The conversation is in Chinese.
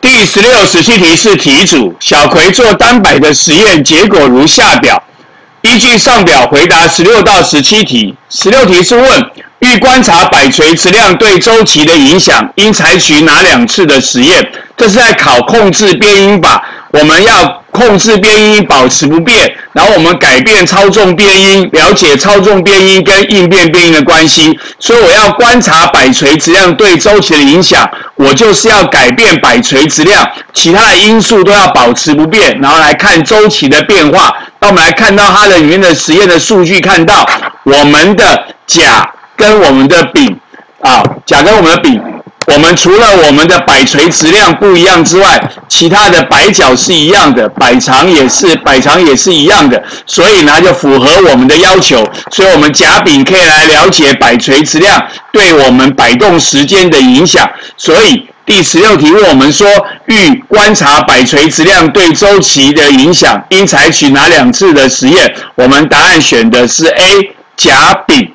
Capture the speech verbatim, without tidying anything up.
第十六、十七题是题组，小葵做单摆的实验，结果如下表。依据上表回答十六到十七题。十六题是问，欲观察摆锤质量对周期的影响，应采取哪两次的实验？这是在考控制变音法，我们要控制变音保持不变，然后我们改变操纵变音，了解操纵变音跟应变变音的关系。所以我要观察摆锤质量对周期的影响，我就是要改变摆锤质量，其他的因素都要保持不变，然后来看周期的变化。那我们来看到它的里面的实验的数据，看到我们的甲跟我们的丙啊，甲跟我们的丙。我们除了我们的摆锤质量不一样之外，其他的摆角是一样的，摆长也是摆长也是一样的，所以呢就符合我们的要求。所以我们甲丙可以来了解摆锤质量对我们摆动时间的影响。所以第十六题问我们说，欲观察摆锤质量对周期的影响，应采取哪两次的实验？我们答案选的是 A， 甲丙。